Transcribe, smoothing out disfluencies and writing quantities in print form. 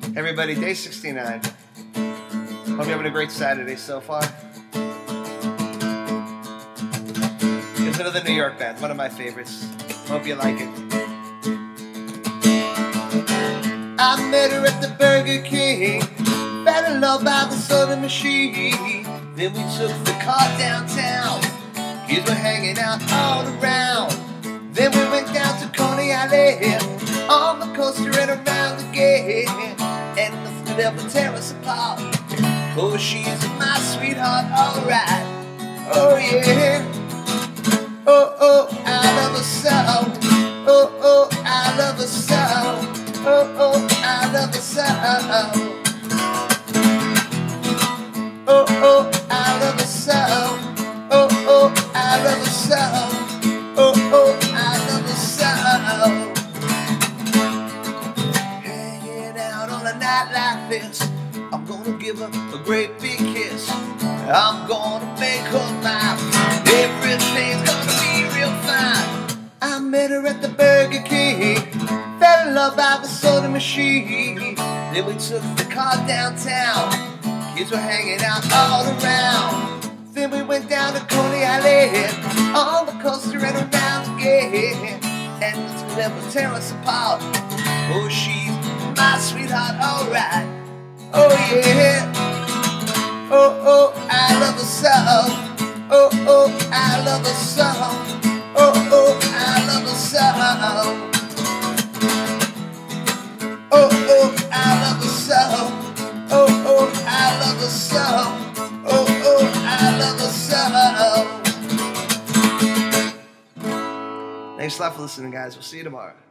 Everybody, day 69. Hope you're having a great Saturday so far. Here's another New York band, one of my favorites. Hope you like it. I met her at the Burger King, fell in love by the soda machine. Then we took the car downtown, kids were hanging out all around. Then we went down to Coney Island, on the coaster and around the gate, and nothing could ever tear us apart. Oh, she's my sweetheart, alright. Oh yeah. Oh, oh, I love her so. Oh, oh, I love her so. Oh, oh, I love her so. Oh, oh, I love her so. Oh, oh, I love her so. Oh, oh, I love her so. Hanging out on a night like this, I'm gonna give her a great big kiss. I'm gonna make her mine. Everything's gonna be real fine. I met her at the Burger King, fell in love by the soda machine. Then we took the car downtown, kids were hanging out all around. Then we went down to Coney Island, on the coaster and around the gate, and nothing could ever tear us apart. Oh, she's my sweetheart, alright. Oh yeah. Oh, oh, I love her so. Oh, oh, I love her so. Oh, oh, I love her so. Oh, oh, I love her so. Oh, oh, I love her so. Oh, oh, I love her so. Thanks a lot for listening, guys. We'll see you tomorrow.